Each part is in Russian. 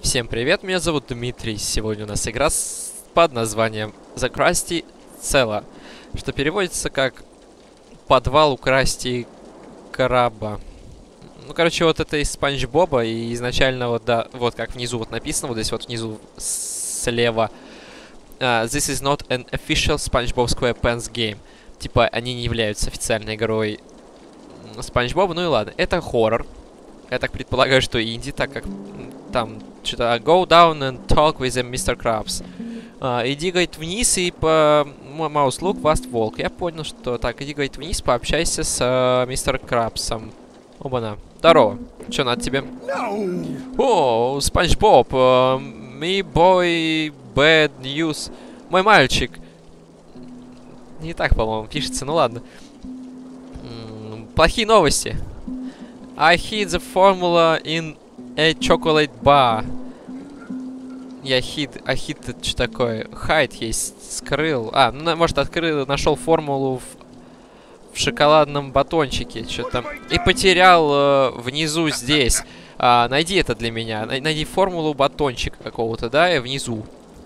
Всем привет, меня зовут Дмитрий. Сегодня у нас игра под названием The Krusty Cellar, что переводится как подвал у Красти Краба. Ну, короче, вот это из Спанч Боба, и изначально вот, да, вот как внизу вот написано, вот здесь вот внизу слева. This is not an official SpongeBob SquarePants game. Типа, они не являются официальной игрой Спанч Боба, ну и ладно. Это хоррор. Я так предполагаю, что инди, так как там что-то go down and talk with the Mr. Krabs. Иди, говорит, вниз и по mouse look vast walk. Я понял, что так, иди, говорит, вниз, пообщайся с мистер Крабсом. Оба-на. Здорово. Что надо тебе? О, Спанч Боб. Me boy bad news. Мой мальчик. Не так, по-моему, пишется, ну ладно. Плохие новости. I hid the formula in a chocolate bar. Я hid, а hid это что такое? Hide есть, скрыл. А, ну, может, открыл, нашел формулу в шоколадном батончике, что-то. И потерял внизу здесь. Найди это для меня. Найди формулу батончика какого-то, да, и внизу.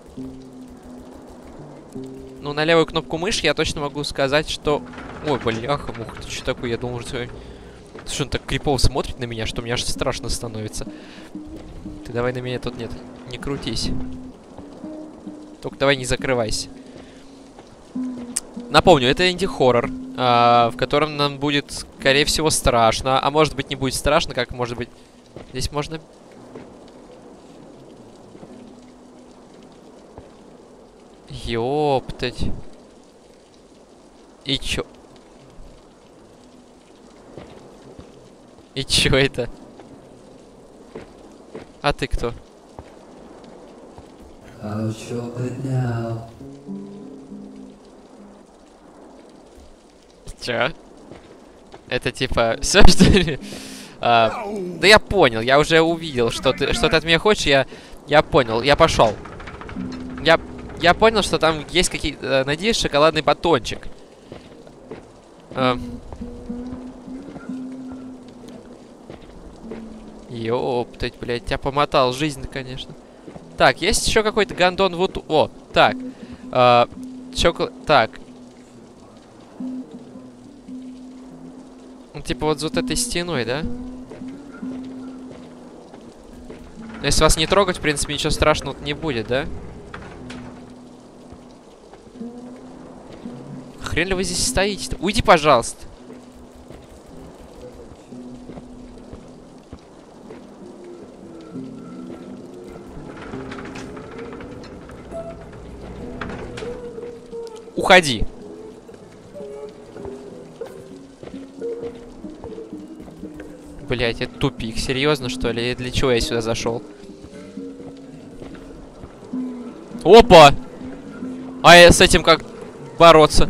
Ну, на левую кнопку мыши я точно могу сказать, что... Ой, бляха-муха, ты что такое? Я думал, что... Что он так крипово смотрит на меня, что мне аж страшно становится. Ты давай на меня тут нет. Не крутись. Только давай не закрывайся. Напомню, это инди-хоррор, в котором нам будет, скорее всего, страшно. А может быть, не будет страшно, как может быть... Здесь можно... Ёптать. И чё? И чё это? А ты кто? Чё? Это типа... Все, что ли? Да я понял, я уже увидел, что ты от меня хочешь, я понял, я пошел. Я понял, что там есть какие-то... Надеюсь, шоколадный батончик. Ёптать, блядь, тебя помотал жизнь, конечно. Так, есть еще какой-то гандон вот... О, так. Так. Ну, типа вот за вот этой стеной, да? Если вас не трогать, в принципе, ничего страшного не будет, да? Хрен ли вы здесь стоите-то? Уйди, пожалуйста. Уходи. Блять, это тупик. Серьезно, что ли? И для чего я сюда зашел? Опа! А я с этим как бороться?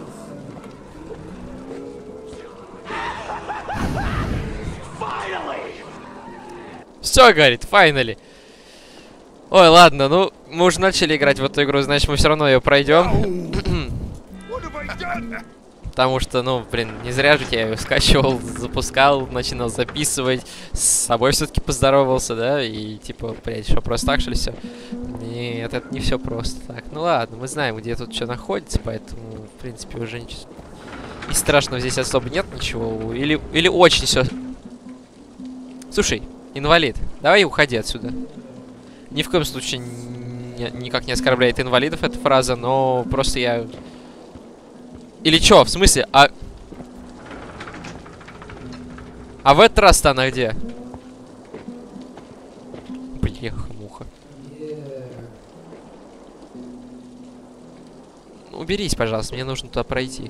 Все, говорит, finally. Ой, ладно, ну, мы уже начали играть в эту игру, значит, мы все равно ее пройдем. Потому что, ну, блин, не зря же я ее скачивал, запускал, начинал записывать. С собой все-таки поздоровался, да? И, типа, блядь, что, просто так, что ли, все? Нет, это не все просто так. Ну ладно, мы знаем, где тут что находится, поэтому, в принципе, уже ничего... И страшного здесь особо нет ничего. Или очень все... Слушай, инвалид, давай уходи отсюда. Ни в коем случае никак не оскорбляет инвалидов эта фраза, но просто я... Или чё? В смысле? А в этот раз-то она где? Бляха-муха. Уберись, пожалуйста, мне нужно туда пройти.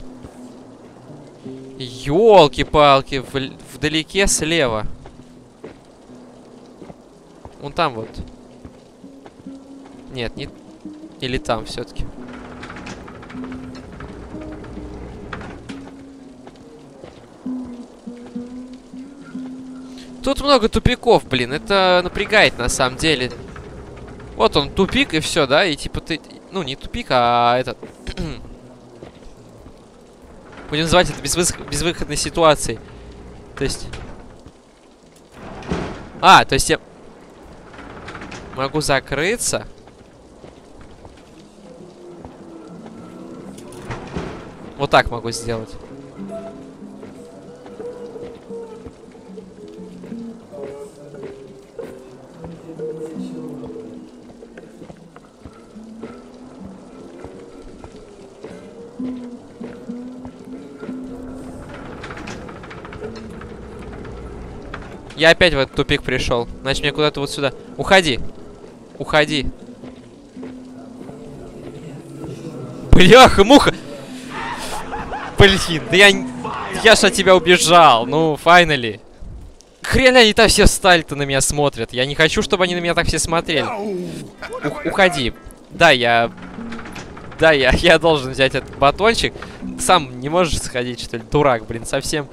Ёлки-палки, вдалеке слева. Вон там вот. Нет, не... Или там все-таки. Тут много тупиков, блин. Это напрягает на самом деле. Вот он, тупик, и все, да? И типа ты... Ну, не тупик, а этот... Будем называть это безвыходной ситуацией. То есть... то есть я... Могу закрыться. Вот так могу сделать. Я опять в этот тупик пришел. Значит, мне куда-то вот сюда. Уходи. Уходи. Бляха-муха! Блин, да я ж от тебя убежал. Ну, finally. Хрен они там все встали-то на меня смотрят. Я не хочу, чтобы они на меня так все смотрели. Уходи. Да, я должен взять этот батончик. Сам не можешь сходить, что ли? Дурак, блин, совсем.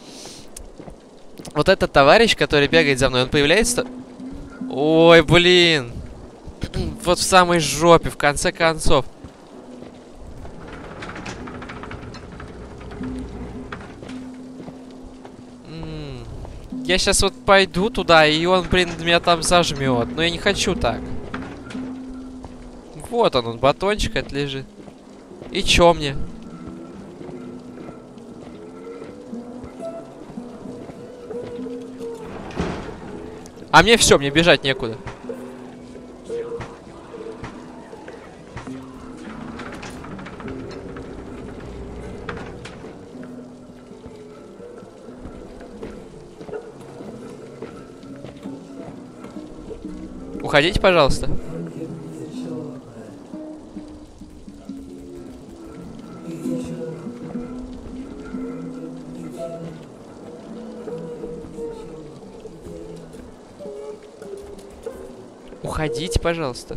Вот этот товарищ, который бегает за мной, он появляется... Ой, блин. Вот в самой жопе, в конце концов. Я сейчас вот пойду туда, и он, блин, меня там зажмет. Но я не хочу так. Вот он, батончик это лежит. И чё мне? А мне все, мне бежать некуда. Уходите, пожалуйста. Уходите, пожалуйста.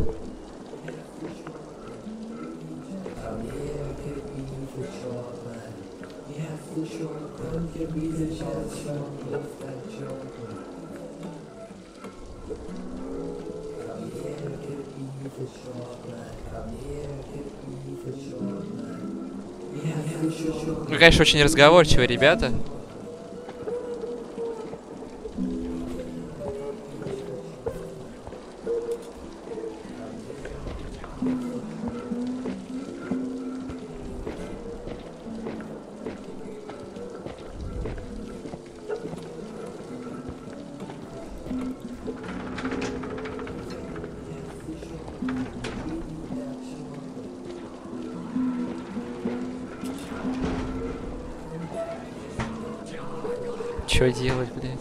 Вы, конечно, очень разговорчивые ребята. Что делать, блядь?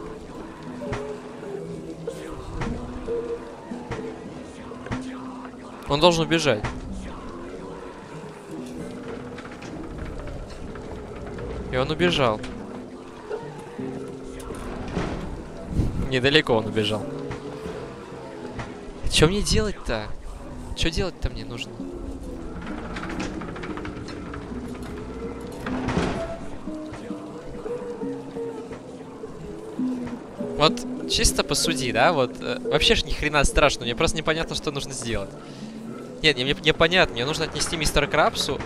Он должен убежать. И он убежал. Недалеко он убежал. Что мне делать-то? Что делать-то мне нужно? Вот чисто посуди, да? Вот вообще ж ни хрена страшного, мне просто непонятно, что нужно сделать. Нет, мне понятно, мне нужно отнести мистера Крабсу.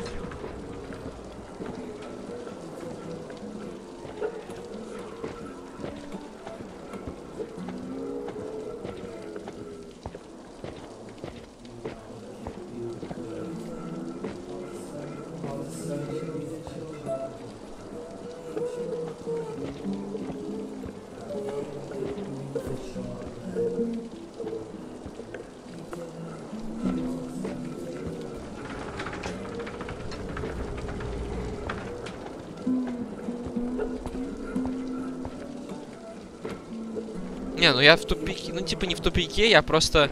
Не, ну я в тупике, ну типа не в тупике, я просто...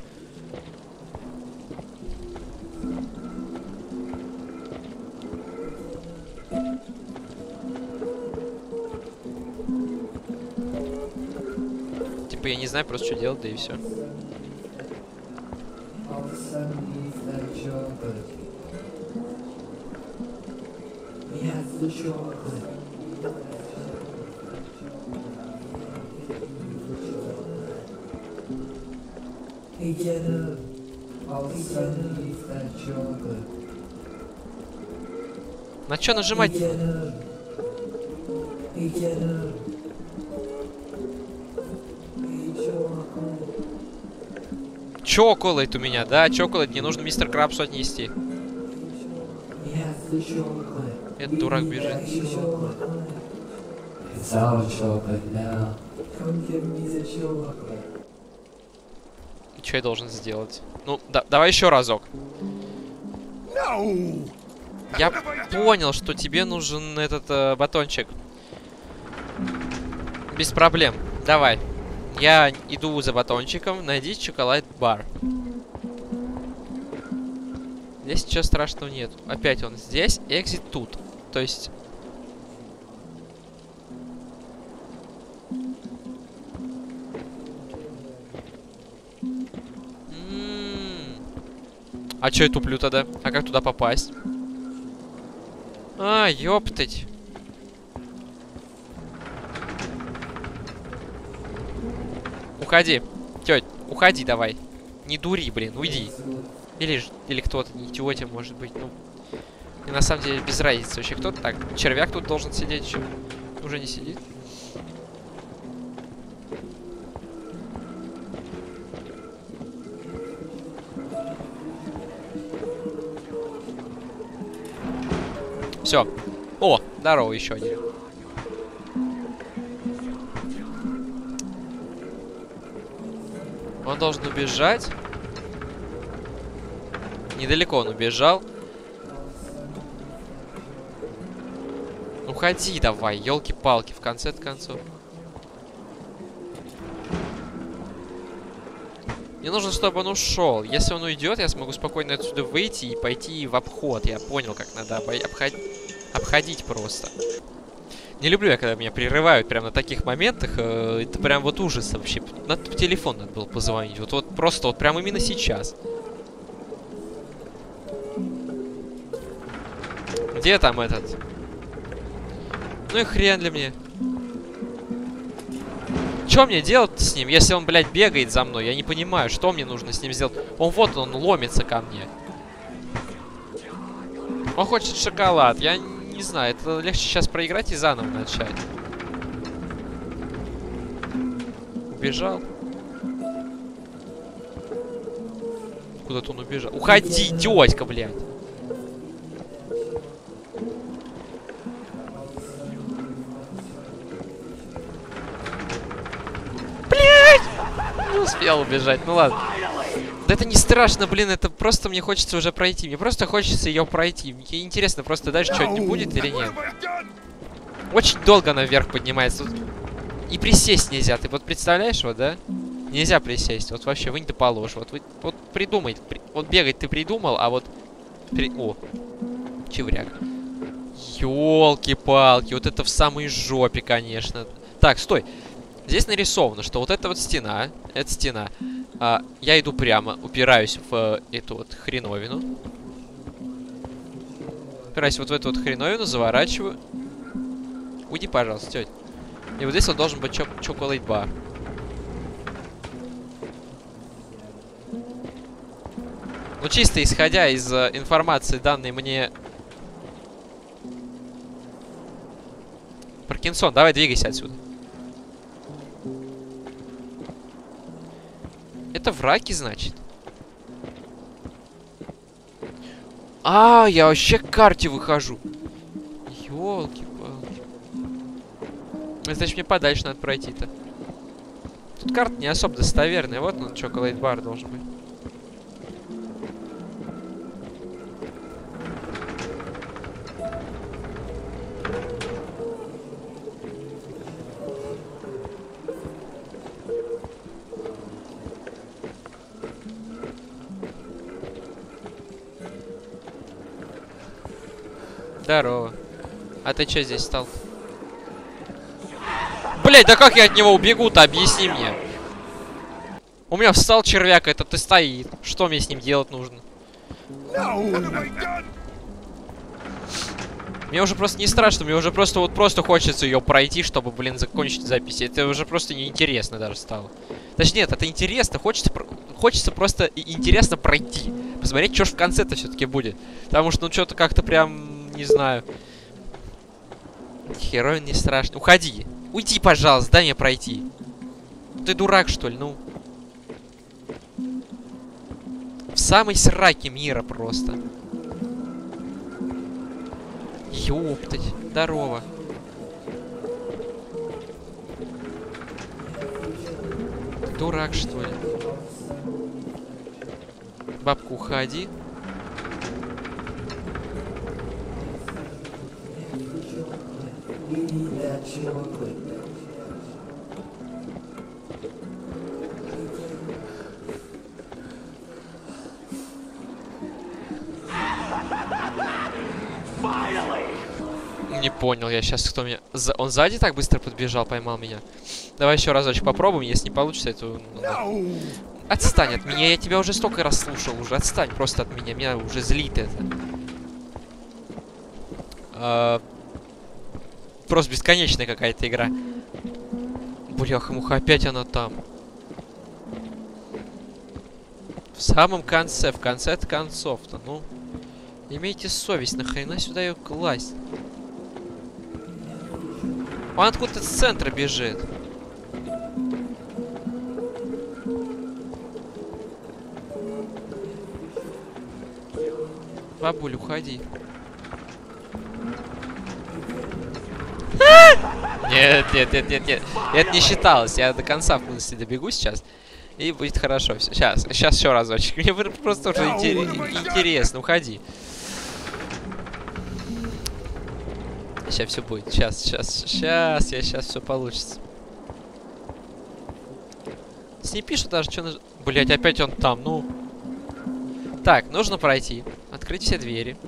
Типа я не знаю просто, что делать, да и все. На чё нажимать? Чоколад у меня, да? Чоколад. Не нужно мистер Крабсу отнести. Этот дурак бежит. Что я должен сделать? Ну, давай еще разок. Я понял, что тебе нужен этот батончик. Без проблем. Давай. Я иду за батончиком. Найди шоколад-бар. Здесь ничего страшного нет. Опять он здесь. Экзит тут. То есть... А чё я туплю тогда? А как туда попасть? А, ёптать. Уходи. Тёть, уходи давай. Не дури, блин, уйди. Или кто-то, не тётя, может быть. Ну, и на самом деле без разницы вообще. Кто-то так. Червяк тут должен сидеть еще. Уже не сидит. Все. О, здорово, еще один. Он должен убежать. Недалеко он убежал. Уходи давай, елки-палки, в конце концов. Мне нужно, чтобы он ушел. Если он уйдет, я смогу спокойно отсюда выйти и пойти в обход. Я понял, как надо обходить просто. Не люблю я, когда меня прерывают прям на таких моментах. Это прям вот ужас вообще. Надо в телефон надо было позвонить. Вот просто вот прям именно сейчас. Где там этот? Ну и хрен ли мне. Что мне делать с ним, если он, блядь, бегает за мной? Я не понимаю, что мне нужно с ним сделать. Он ломится ко мне. Он хочет шоколад. Я не знаю, это легче сейчас проиграть и заново начать. Убежал. Куда-то он убежал. Уходи, тётька, блядь. Не успел убежать, ну ладно. Да это не страшно, блин, это просто мне хочется уже пройти. Мне просто хочется ее пройти. Мне интересно, просто дальше что-нибудь будет или нет. Очень долго наверх поднимается. И присесть нельзя. Ты вот представляешь, вот, да? Нельзя присесть. Вот вообще вынь да положь. Вот придумай. Вот бегать ты придумал, а вот... О, чевряк. Ёлки-палки, вот это в самой жопе, конечно. Так, стой. Здесь нарисовано, что вот эта вот стена, это стена. Я иду прямо, упираюсь в эту вот хреновину. Упираюсь вот в эту вот хреновину, заворачиваю. Уйди, пожалуйста, тетя. И вот здесь вот должен быть чоколад-бар. Ну, чисто исходя из информации, данной мне... Паркинсон, давай двигайся отсюда. Это в раке, значит. Я вообще к карте выхожу. Ёлки-палки. Значит, мне подальше надо пройти-то. Тут карта не особо достоверная. Вот он, чоколад-бар должен быть. Здорово. А ты что здесь стал? Блять, да как я от него убегу-то? Объясни мне. У меня встал червяк, этот и стоит. Что мне с ним делать нужно? Мне уже просто не страшно, мне уже просто хочется ее пройти, чтобы, блин, закончить запись. Это уже просто неинтересно даже стало. Точнее, нет, это интересно, хочется просто интересно пройти. Посмотреть, что ж в конце-то все-таки будет. Потому что, ну, что-то как-то прям... Не знаю. Хероин не страшно. Уходи. Уйди, пожалуйста, дай мне пройти. Ты дурак, что ли? Ну. самой сраки мира просто. Ёптать. Здорово. Дурак, что ли? Бабка, уходи. Не понял я сейчас, кто меня... Он сзади так быстро подбежал, поймал меня. Давай еще разочек попробуем, если не получится, это... Отстань от меня, я тебя уже столько раз слушал, уже отстань просто от меня, меня уже злит это. Просто бесконечная какая-то игра. Бляха-муха, опять она там. В самом конце, в конце концов-то, ну... Имейте совесть, нахрена сюда ее класть? Он откуда-то с центра бежит. Бабуль, уходи. Нет, нет, нет, нет, нет. Это не считалось. Я до конца в мысли добегу сейчас. И будет хорошо. Сейчас еще разочек. Мне просто уже интересно. Уходи. Сейчас все будет. Сейчас все получится. Не пишут даже, что... Блять, опять он там, ну... Так, нужно пройти. Открыть все двери.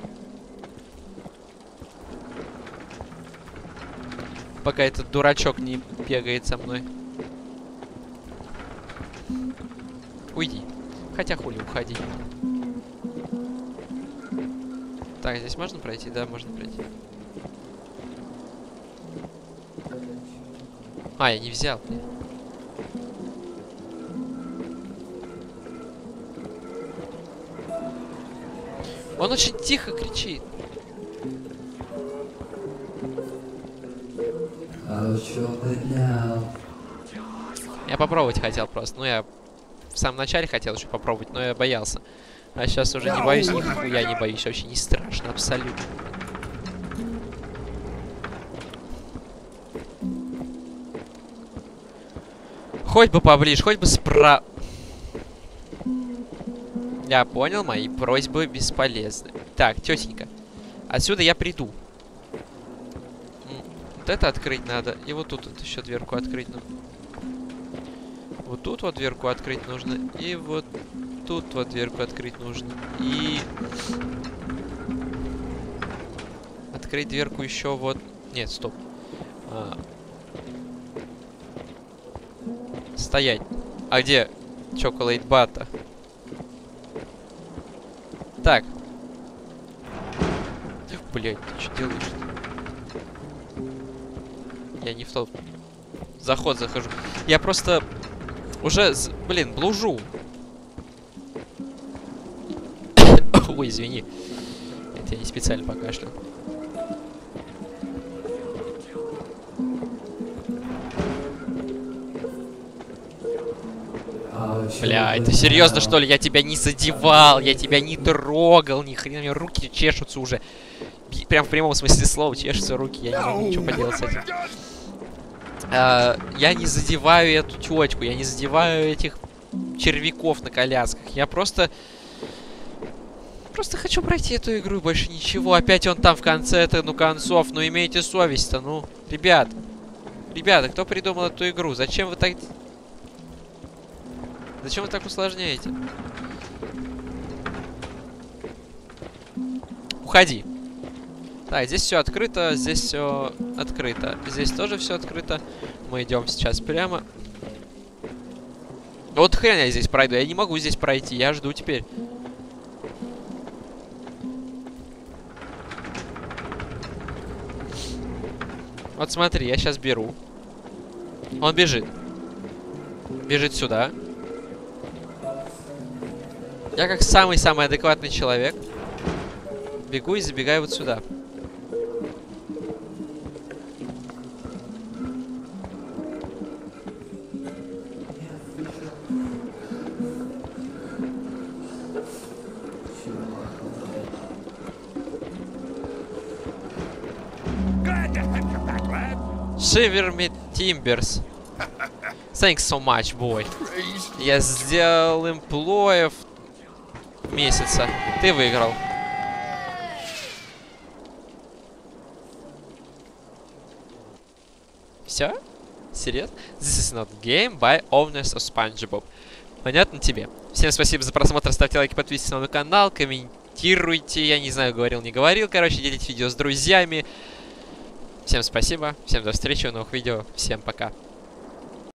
Пока этот дурачок не бегает со мной. Уйди. Хотя хули, уходи. Так, здесь можно пройти? Да, можно пройти. А, я не взял. Он очень тихо кричит. Я попробовать хотел просто. Ну, я в самом начале хотел еще попробовать, но я боялся. А сейчас уже не боюсь, нихуя не боюсь. Вообще не страшно, абсолютно. Хоть бы поближе, хоть бы справа. Я понял, мои просьбы бесполезны. Так, тетенька. Отсюда я приду. Вот это открыть надо. И вот тут вот еще дверку открыть нужно. Вот тут вот дверку открыть нужно. И вот тут вот дверку открыть нужно. И... Открыть дверку еще вот... Нет, стоп. Стоять. А где Chocolate Bata? Так. Блять, ты что делаешь? Я не в тот заход захожу. Я просто уже, блин, блужу. Ой, извини. Это я не специально покашлял. Бля, это серьезно, что ли? Я тебя не задевал, я тебя не трогал, ни хрена, у меня руки чешутся уже. Прям в прямом смысле слова чешутся руки, я не могу ничего поделать с этим. Я не задеваю эту тётку, я не задеваю этих червяков на колясках. Я просто хочу пройти эту игру и больше ничего. Опять он там в конце-то, ну, концов, ну, имейте совесть-то, ну. Ребята, кто придумал эту игру? Зачем вы так... Зачем вы так усложняете? Уходи. Так, здесь все открыто, здесь все открыто. Здесь тоже все открыто. Мы идем сейчас прямо. Вот хрен я здесь пройду. Я не могу здесь пройти. Я жду теперь. Вот смотри, я сейчас беру. Он бежит. Бежит сюда. Я как самый-самый адекватный человек бегу и забегаю вот сюда. Shiver Me Timbers. Thanks so much, boy. Я сделал эмплоев месяца. Ты выиграл. Все? Серьезно? This is not game by owners of SpongeBob. Понятно тебе? Всем спасибо за просмотр, ставьте лайки, подписывайтесь на мой канал, комментируйте, я не знаю, говорил, не говорил, короче, делитесь видео с друзьями. Всем спасибо, всем до встречи в новых видео, всем пока.